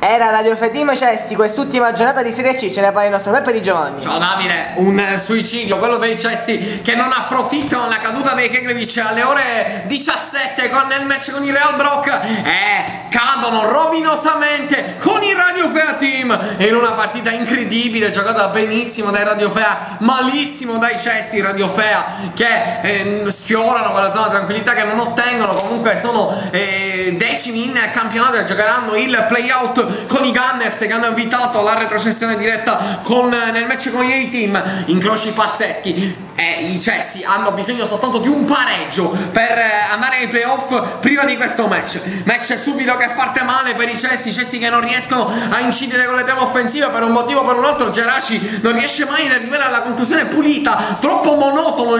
Era Radio Team Chelsea, quest'ultima giornata di Serie C, ce ne parla il nostro Peppe Di Giovanni. Ciao Davide, un suicidio, quello dei Chelsea che non approfittano della caduta dei Keglevich alle ore 17 nel match con il Real Brock e cadono rovinosamente con il Radio Fea Team in una partita incredibile, giocata benissimo dai Radio Fea, malissimo dai Chelsea. Radio Fea che sfiorano quella zona di tranquillità, che non ottengono, comunque sono decimi in campionato e giocheranno il playout con i Gunners, che hanno evitato la retrocessione diretta nel match con gli A-Team. Incroci pazzeschi e i Chelsea hanno bisogno soltanto di un pareggio per andare ai playoff prima di questo match subito che parte male per i Chelsea che non riescono a incidere con le trame offensive per un motivo o per un altro. Geraci non riesce mai ad arrivare alla conclusione pulita, troppo monotono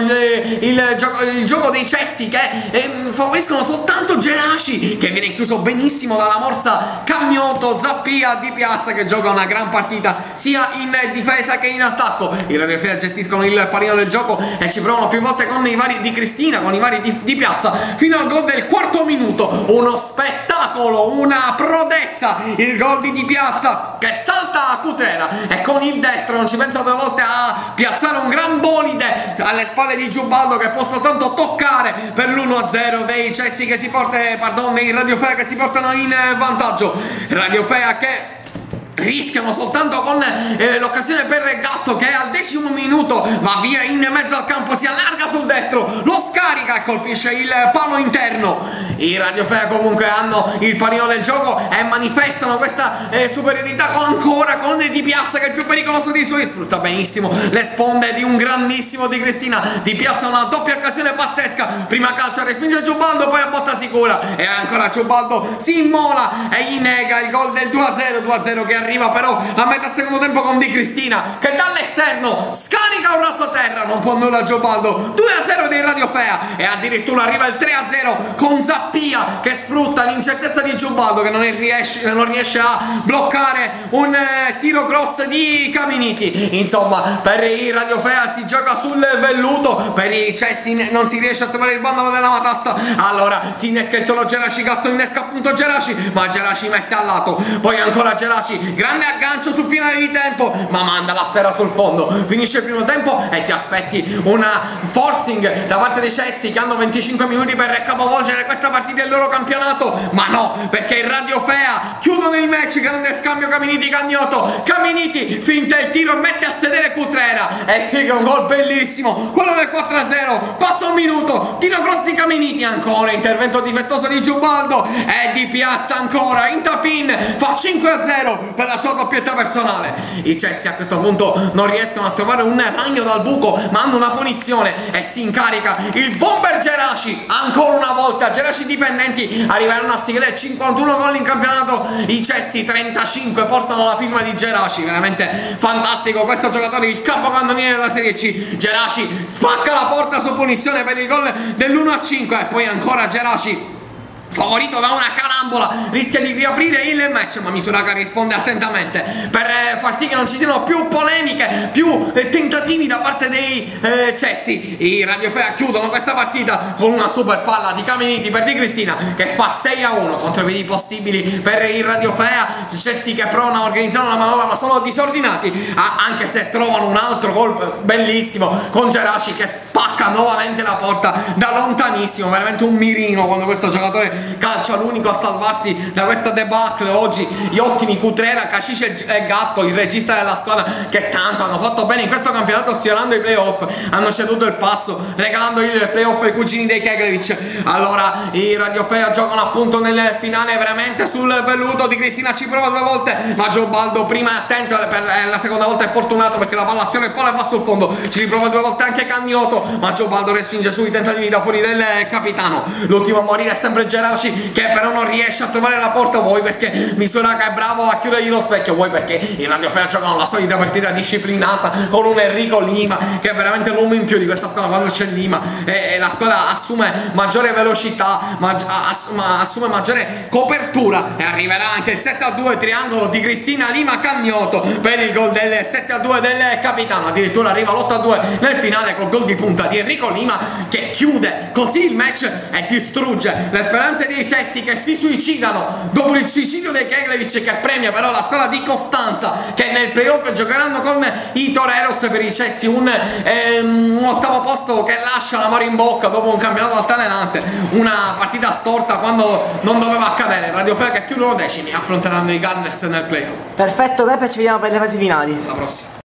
il gioco dei Chelsea, che favoriscono soltanto Geraci, che viene chiuso benissimo dalla morsa Cagnoto, Zappia, Di Piazza, che gioca una gran partita sia in difesa che in attacco. I Radio Fea gestiscono il pallino del gioco e ci provano più volte con i vari di Cristina, con i vari di Piazza, fino al gol del quarto minuto. Uno spettacolo, una prodezza, il gol di Piazza che salta a Cutrera e con il destro non ci pensa due volte a piazzare un gran bolide alle spalle di Giubaldo, che può soltanto toccare per l'1-0 dei Chelsea che si porta, dei Radio Fea che si portano in vantaggio. Radio Fea che rischiano soltanto con l'occasione per Gatto, che al 10° minuto va via in mezzo al campo, si allarga sul destro, lo scarica e colpisce il palo interno. I Radio Fea comunque hanno il pallino del gioco e manifestano questa superiorità ancora con Di Piazza, che è il più pericoloso di suoi, sfrutta benissimo le sponde di un grandissimo Di Cristina. Di Piazza una doppia occasione pazzesca, prima calcia, respinge Giubaldo, poi a botta sicura e ancora Giubaldo si immola e gli nega il gol del 2-0 che arriva però a metà secondo tempo con Di Cristina, che dall'esterno scarica un rasoterra, non può nulla Giubaldo. 2-0 dei Radio Fea e addirittura arriva il 3-0 con Zappia, che sfrutta l'incertezza di Giubaldo, che non riesce a bloccare un tiro cross di Caminiti. Insomma, per i Radio Fea si gioca sul velluto, per i Chelsea non si riesce a trovare il bandolo della matassa, allora si innesca il solo Geraci, Gatto innesca appunto Geraci, ma Geraci mette al lato, poi ancora Geraci, grande aggancio sul finale di tempo, ma manda la sfera sul fondo. Finisce il primo tempo e ti aspetti una forcing da parte dei Chelsea, che hanno 25 minuti per capovolgere questa partita del loro campionato, ma no, perché il Radio Fea chiudono il match. Grande scambio Caminiti-Cagnoto, Caminiti finta il tiro e mette a sedere Cutrera e sì, che è un gol bellissimo quello del 4-0. Passa un minuto, tiro cross di Caminiti, ancora intervento difettoso di Giubaldo e Di Piazza ancora in tap-in, fa 5-0 per la sua doppietta personale. I Chelsea a questo punto non riescono a trovare un ragno dal buco, ma hanno una punizione e si incarica il bomber Geraci. Ancora una volta Geraci dipendenti arriveranno a siglare 51 gol in campionato. I Chelsea 35 portano la firma di Geraci, veramente fantastico questo giocatore, il capocannoniere della Serie C. Geraci spacca la porta su punizione per il gol dell'1-5 e poi ancora Geraci, favorito da una carambola, rischia di riaprire il match, ma Misuraka risponde attentamente per far sì che non ci siano più polemiche, più tentativi da parte dei Chelsea. I Radio Fea chiudono questa partita con una super palla di Caminiti per Di Cristina, che fa 6-1 contro i vedi possibili per il Radio Fea. Chelsea che provano a organizzare una manovra ma sono disordinati, anche se trovano un altro gol bellissimo con Geraci che spacca nuovamente la porta da lontanissimo, veramente un mirino quando questo giocatore calcia, l'unico a salvarsi da questa debacle oggi. Gli ottimi Cutrera, Cacice e Gatto, il regista della squadra, che tanto hanno fatto bene in questo campionato sfiorando i playoff, hanno ceduto il passo regalando il playoff ai cugini dei Keglevich. Allora i Radio Fea giocano appunto nel finale veramente sul velluto. Di Cristina ci prova due volte, ma Giubaldo prima è attento, per la seconda volta è fortunato perché la palla sfiora il palo e va sul fondo. Ci riprova due volte anche Cagnoto, ma Giubaldo respinge su i tentativi da fuori del capitano. L'ultimo a morire è sempre Geraci, che però non riesce a trovare la porta, vuoi perché Misuraka è bravo a chiudergli lo specchio, vuoi perché i Radio Fea giocano la solita partita disciplinata con un Enrico Lima che è veramente l'uomo in più di questa squadra. Quando c'è Lima la squadra assume maggiore velocità, assume maggiore copertura e arriverà anche il 7-2 triangolo di Cristina Lima Cagnoto per il gol del 7-2 del capitano. Addirittura arriva l'8-2 nel finale col gol di punta di Enrico Lima, che chiude così il match e distrugge le speranze difese dei Cessi che si suicidano dopo il suicidio dei Keglevich, che premia però la squadra di Costanza, che nel playoff giocheranno con i Toreros. Per i Cessi un ottavo posto che lascia l'amore in bocca dopo un campionato altalenante, una partita storta quando non doveva accadere. Radio Fea che chiudono decimi affronteranno i Gunners nel playoff. Perfetto Peppe, ci vediamo per le fasi finali. Alla prossima.